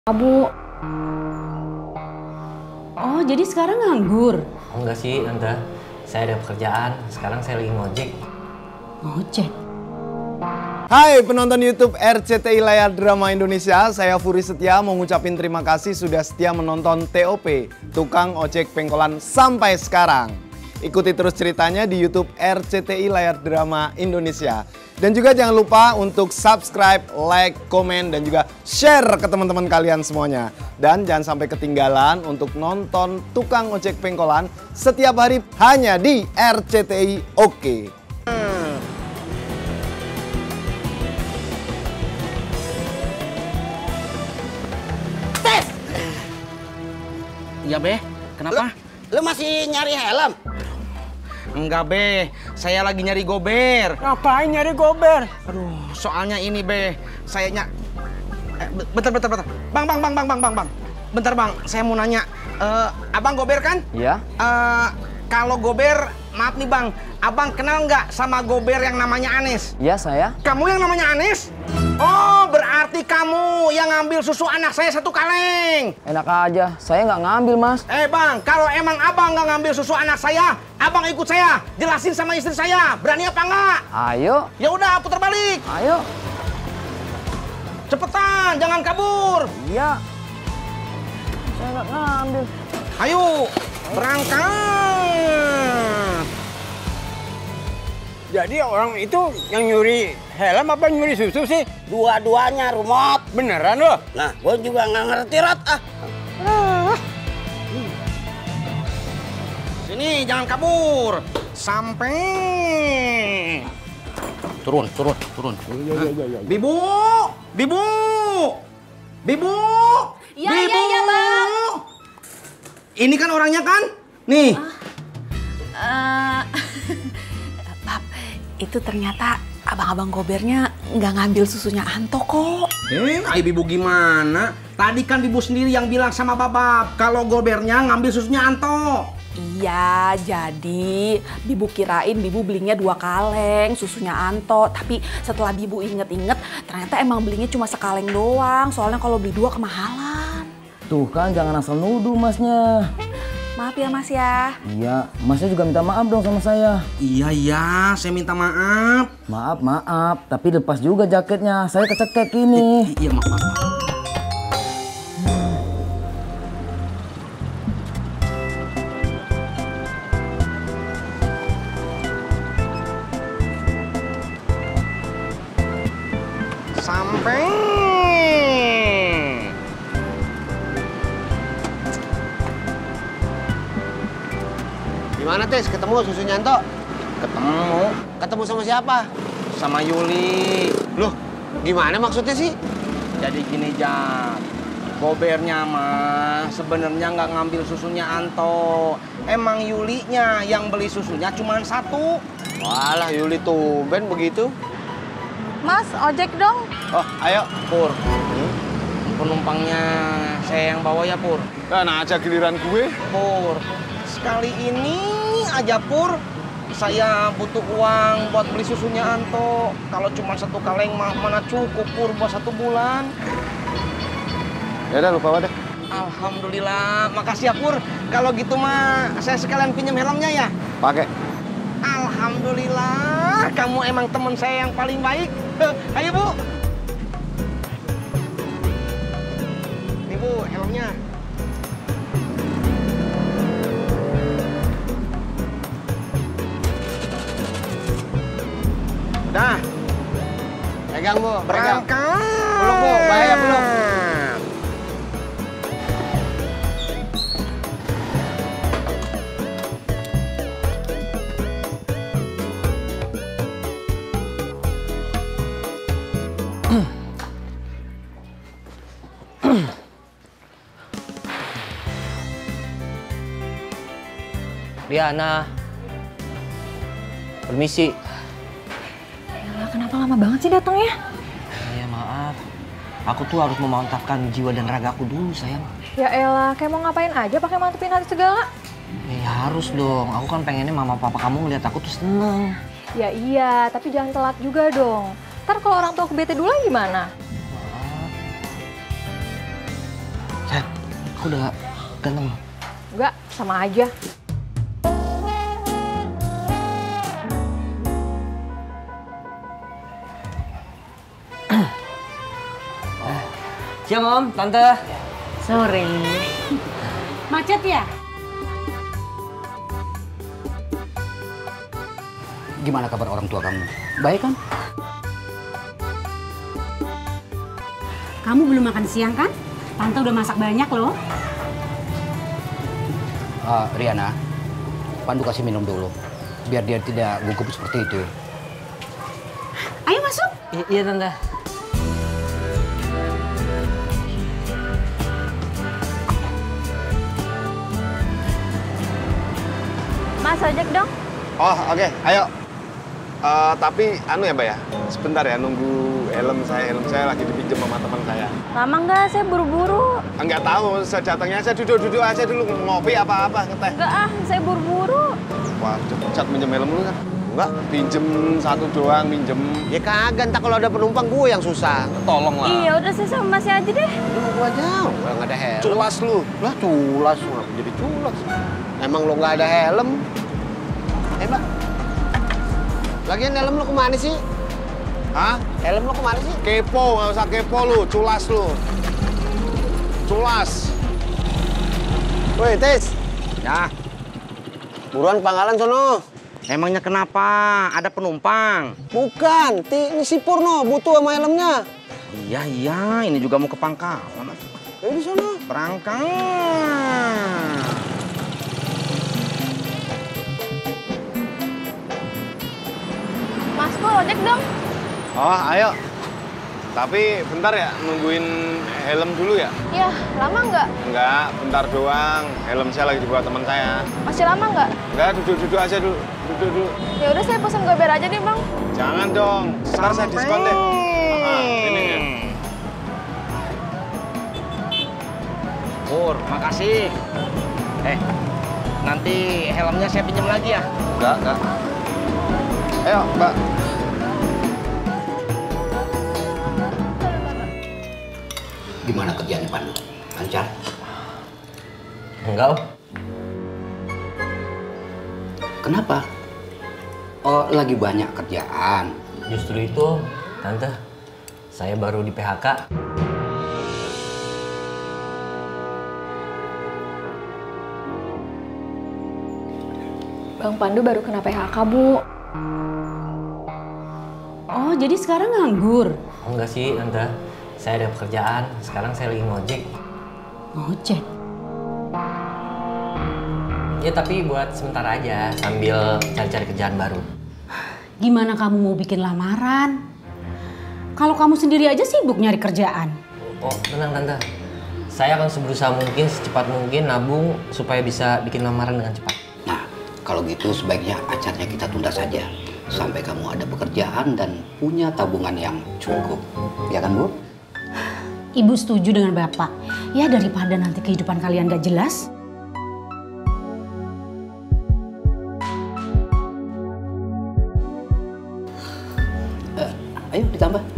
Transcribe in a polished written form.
Abu. Oh, jadi sekarang nganggur? Oh, enggak sih, Tante. Saya ada pekerjaan. Sekarang saya lagi ngojek. Ngojek? Hai penonton YouTube RCTI Layar Drama Indonesia, saya Furi Setia mau ngucapin terima kasih sudah setia menonton TOP, Tukang Ojek Pengkolan sampai sekarang. Ikuti terus ceritanya di YouTube RCTI Layar Drama Indonesia. Dan juga jangan lupa untuk subscribe, like, komen, dan juga share ke teman-teman kalian semuanya. Dan jangan sampai ketinggalan untuk nonton Tukang Ojek Pengkolan setiap hari hanya di RCTI Oke. Iya, Be. Kenapa? Lu masih nyari helm? Enggak, Be. Saya lagi nyari gober. Ngapain nyari gober? Aduh, soalnya ini, Be. Saya bentar. Bang. Bentar, Bang. Saya mau nanya. Abang gober kan? Iya. Kalau gober, maaf nih, Bang. Abang kenal nggak sama gober yang namanya Anis? Iya, saya. Kamu yang namanya Anis? Oh, berarti kamu yang ngambil susu anak saya 1 kaleng. Enak aja. Saya nggak ngambil, Mas. Bang, kalau emang abang nggak ngambil susu anak saya, abang ikut saya. Jelasin sama istri saya. Berani apa nggak? Ayo. Ya udah, putar balik. Ayo. Cepetan, jangan kabur. Iya. Saya nggak ngambil. Ayo, berangkat. Jadi orang itu yang nyuri helm apa nyuri susu sih? Dua-duanya, Rumot. Beneran loh? Nah, gue juga nggak ngerti, Rot. Sini, jangan kabur. Sampai. Turun. Iya. Bibu. Iya, Bang. Ini kan orangnya kan? Nih. Bab, itu ternyata abang-abang gobernya nggak ngambil susunya Anto kok. Ay Bibu gimana? Tadi kan Bibu sendiri yang bilang sama Babab kalau gobernya ngambil susunya Anto. Iya, jadi Bibu kirain Bibu belinya 2 kaleng susunya Anto. Tapi setelah Bibu inget-inget, ternyata emang belinya cuma sekaleng doang. Soalnya kalau beli 2 kemahalan. Tuh kan, jangan asal nuduh Masnya. Maaf ya, Mas ya. Iya, Masnya juga minta maaf dong sama saya. Iya, saya minta maaf. Maaf. Tapi lepas juga jaketnya. Saya kecekek ini. Iya, maaf. Sampai. Gimana, Tis? Ketemu susunya Anto? Ketemu Ketemu sama siapa? sama Yuli. Loh, gimana maksudnya sih? Jadi gini, Jak. Gobernya mah sebenarnya nggak ngambil susunya Anto. Emang Yulinya yang beli susunya cuma 1. Walah, Yuli tumben begitu. Mas, ojek dong. Oh, ayo. Pur, penumpangnya saya yang bawa ya, Pur. Nah aja giliran gue. Pur, sekali ini aja, Pur. Saya butuh uang buat beli susunya Anto. Kalau cuma 1 kaleng mah mana cukup, Pur, buat 1 bulan. Ya udah, lupa deh. Alhamdulillah, makasih ya, Pur. Kalau gitu mah saya sekalian pinjam helmnya ya. Pakai. Alhamdulillah, kamu emang teman saya yang paling baik. Ayo, Bu. Nih, Bu, helmnya. Udah, Pegang, Bu. Pegang. berangkat. Peluk, Bu. Bahaya, peluk. Diana. Permisi. Yalah, kenapa lama banget sih datangnya? Ya maaf. Aku tuh harus memantapkan jiwa dan ragaku dulu, sayang. Ya elah, kayak mau ngapain aja pakai mantepin hati segala? Ya harus dong. Aku kan pengennya mama papa kamu ngeliat aku tuh seneng. Ya iya, tapi jangan telat juga dong. Ntar kalau orang tua aku bete duluan gimana? Sayang, aku udah ganteng. Enggak, sama aja. Siang Om, Tante. Sore. Macet ya? Gimana kabar orang tua kamu? Baik kan? Kamu belum makan siang kan? Tante udah masak banyak loh. Riana, Pandu kasih minum dulu. Biar dia tidak gugup seperti itu. Ayo masuk. Iya Tante. Mas, ojek dong. Oh, oke, ayo. Tapi anu ya, Mbak ya. Sebentar ya, nunggu helm saya lagi dipinjam sama teman saya. Lama nggak? Saya buru-buru. Enggak tahu, saya datangnya saya duduk aja dulu ngopi apa-apa ngeteh. Nggak saya buru-buru. Wah, cat minjem helm lu kan? Enggak, pinjem satu doang, minjem. Ya kagak, ntar kalau ada penumpang gue yang susah. Tolong lah. Iya, udah saya sama Masnya aja deh. Gue aja, gue nggak ada helm. Culas lu. Lah culas, ngapa jadi culas? Emang lo nggak ada helm? Mbak. Lagian helm lo kemana sih? Hah? Helm lo kemana sih? Kepo, nggak usah kepo lu, culas lu. Culas. Woi, Tis. Ya, Buruan pangkalan sono. emangnya kenapa? Ada penumpang? Bukan, ini si Purno butuh sama helmnya. Iya, ini juga mau ke pangkalan. Ayo di sono. Berangkat. Mas, Pur, ojek dong. Oh, ayo. Tapi bentar ya, nungguin helm dulu ya? Ya, lama nggak? Enggak, bentar doang. Helm saya lagi dibawa teman saya. Masih lama nggak? Enggak, duduk aja dulu. Duduk dulu. Ya udah saya pesan gober aja deh, Bang. Jangan dong, ntar saya diskon deh. Ini ya. Pur, makasih. Nanti helmnya saya pinjam lagi ya. Enggak. Ayo, Mbak. Gimana kerjaannya Pandu? Lancar? Enggak Om. Kenapa? Oh, lagi banyak kerjaan. Justru itu, Tante. Saya baru di PHK. Bang Pandu baru kena PHK, Bu. Oh, jadi sekarang nganggur? Enggak sih, Tante. Saya ada pekerjaan. Sekarang saya lagi ngojek. Ngojek? Ya tapi buat sebentar aja, sambil cari-cari kerjaan baru. Gimana kamu mau bikin lamaran? Kalau kamu sendiri aja sibuk nyari kerjaan. Oh, tenang Tante. Saya akan berusaha mungkin, secepat mungkin nabung supaya bisa bikin lamaran dengan cepat. Nah, kalau gitu sebaiknya acaranya kita tunda saja. Sampai kamu ada pekerjaan dan punya tabungan yang cukup. Ya kan, Bu? Ibu setuju dengan Bapak. Ya daripada nanti kehidupan kalian gak jelas. Ayo ditambah.